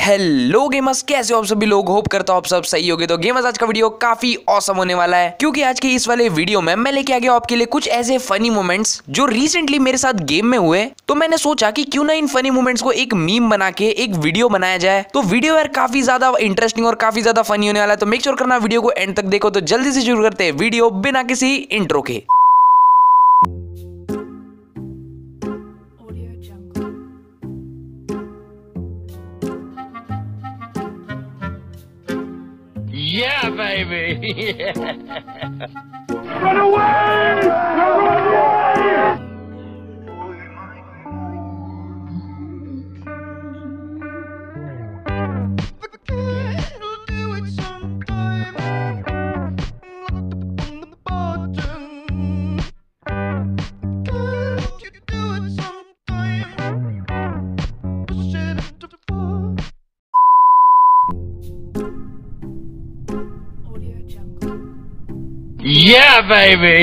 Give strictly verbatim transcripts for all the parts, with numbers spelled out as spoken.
Hello gamers, कैसे हो आप सभी लोग। होप करता हूं आप सब सही होगे। तो गेमर्स, आज का वीडियो काफी ऑसम होने वाला है, क्योंकि आज के इस वाले वीडियो में मैं लेके आ गया आपके लिए कुछ ऐसे फनी मोमेंट्स जो रिसेंटली मेरे साथ गेम में हुए। तो मैंने सोचा कि क्यों ना इन फनी मोमेंट्स को एक मीम बना के एक वीडियो बनाया जाए। तो वीडियो यार काफी ज्यादा इंटरेस्टिंग और काफी ज्यादा फनी होने वाला है। तो मेक श्योर करना वीडियो को एंड तक देखो। तो जल्दी से शुरू करते हैं वीडियो बिना किसी इंट्रो के। Yeah, baby! Run away! Run away! Yeah, baby!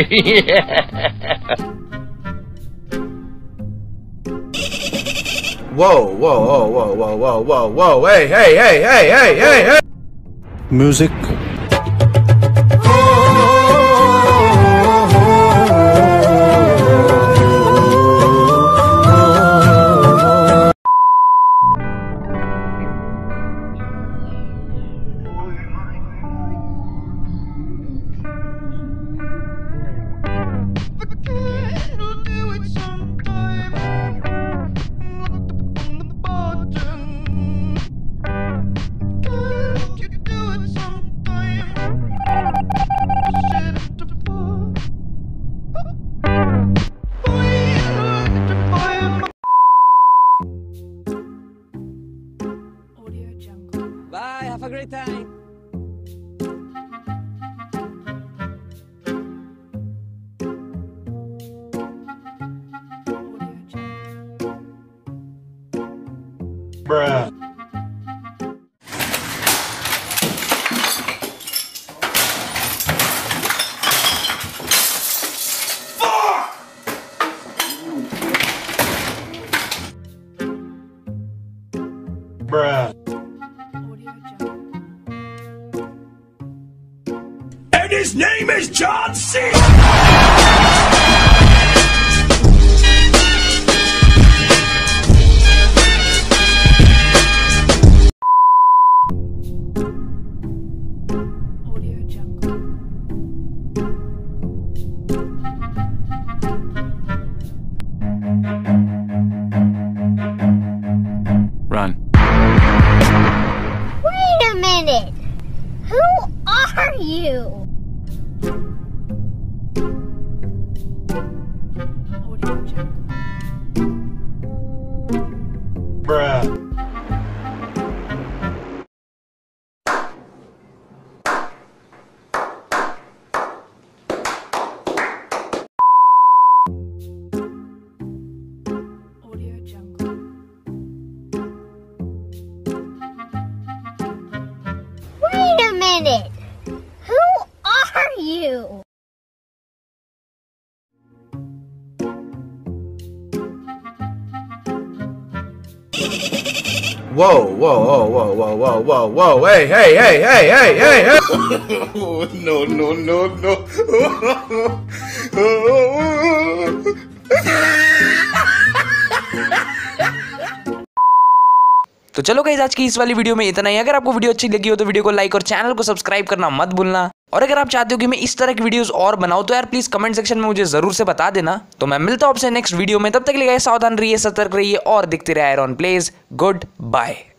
Whoa, whoa, whoa, whoa, whoa, whoa, whoa, whoa, hey, hey, hey, hey, hey, hey, hey! Music. Bye, have a great time. Bruh. Bruh. And his name is John C. Run. Wait a minute! Who are you? Bruh. Wait a minute! Who are you? Whoa, whoa, whoa, whoa, whoa, whoa, whoa, whoa, hey, hey, hey, hey, hey, hey, hey! Oh, no, no, no, no. तो चलो guys, आज की इस वाली video में इतना ही। अगर आपको वीडियो अच्छी लगी हो तो वीडियो को लाइक और चैनल को सब्सक्राइब करना मत भूलना। और अगर आप चाहते हो कि मैं इस तरह की वीडियोस और बनाऊं तो यार प्लीज कमेंट सेक्शन में मुझे जरूर से बता देना। तो मैं मिलता हूं आपसे नेक्स्ट वीडियो में। तब तक के लिए सावधान रहिए, सतर्क रहिए और दिखते रहिए आयरन प्लेज। Good bye.